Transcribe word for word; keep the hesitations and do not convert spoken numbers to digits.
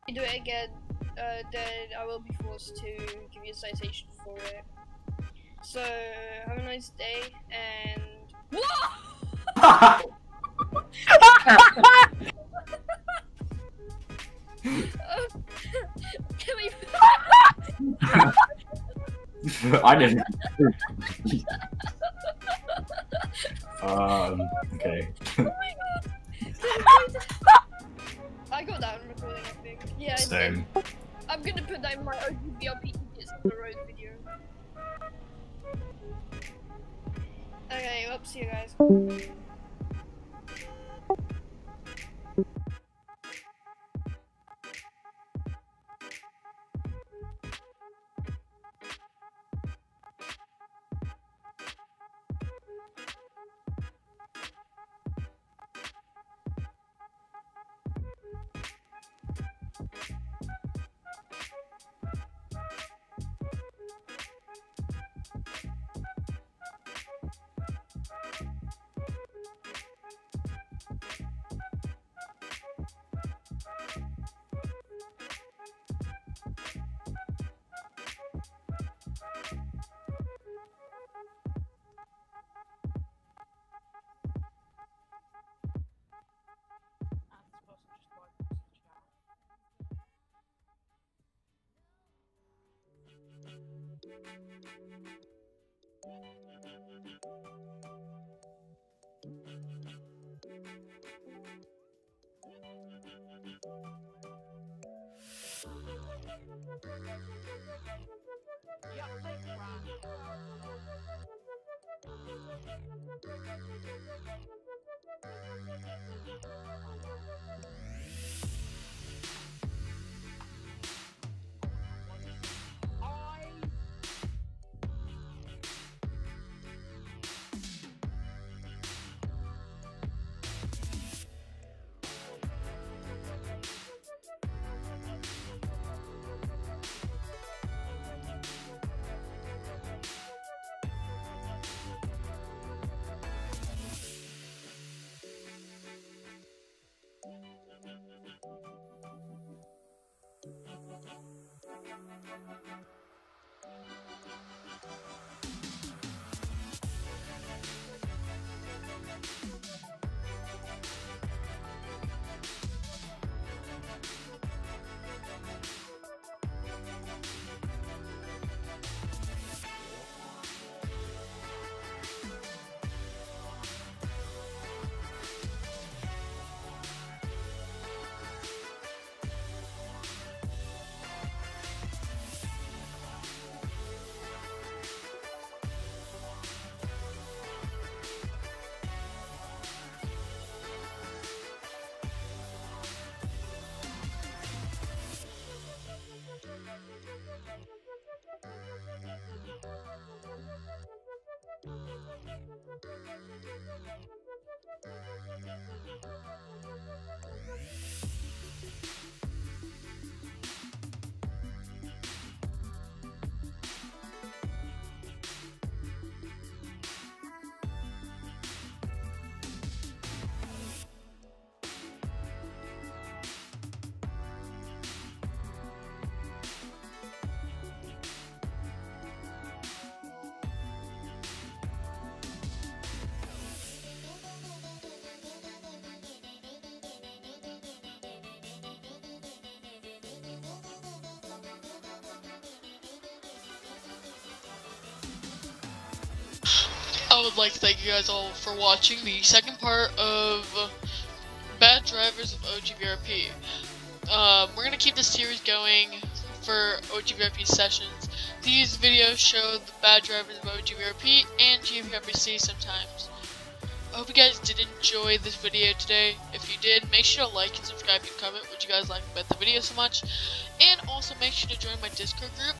you do it again, uh, then I will be forced to give you a citation for it. So, have a nice day, and... Whoa! Can we... I didn't. um, okay. Oh my god! I got that on recording, I think. Yeah, I Same. did. I'm gonna put that in my O G V R P tickets on the road video. Okay, well, see you guys. I would like to thank you guys all for watching the second part of Bad Drivers of O G V R P. Um, we're going to keep this series going for O G V R P sessions. These videos show the bad drivers of O G V R P and G V R P C sometimes. I hope you guys did enjoy this video today. If you did, make sure to like and subscribe and comment what you guys like about the video so much. And also make sure to join my Discord group.